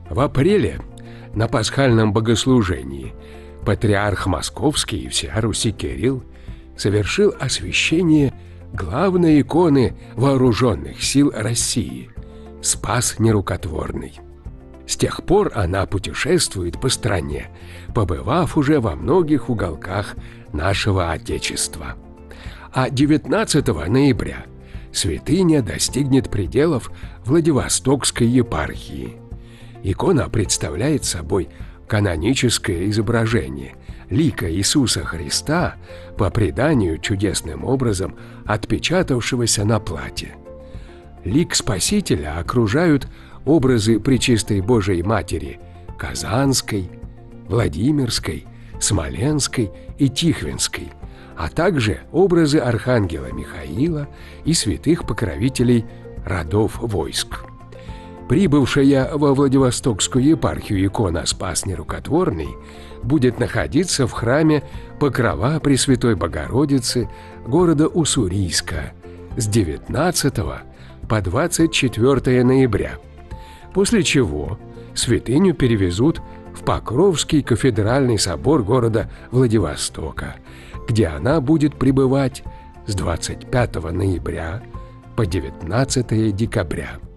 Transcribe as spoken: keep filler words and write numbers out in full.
В апреле на пасхальном богослужении патриарх Московский и всея Руси Кирилл совершил освящение главной иконы вооруженных сил России – Спас Нерукотворный. С тех пор она путешествует по стране, побывав уже во многих уголках нашего Отечества. А девятнадцатого ноября святыня достигнет пределов Владивостокской епархии. Икона представляет собой каноническое изображение лика Иисуса Христа, по преданию чудесным образом отпечатавшегося на платье. Лик Спасителя окружают образы Пречистой Божией Матери Казанской, Владимирской, Смоленской и Тихвинской, а также образы архангела Михаила и святых покровителей родов войск. Прибывшая во Владивостокскую епархию икона Спас Нерукотворный будет находиться в храме Покрова Пресвятой Богородицы города Уссурийска с девятнадцатого по двадцать четвёртое ноября, после чего святыню перевезут в Покровский кафедральный собор города Владивостока, где она будет пребывать с двадцать пятого ноября по девятнадцатое декабря.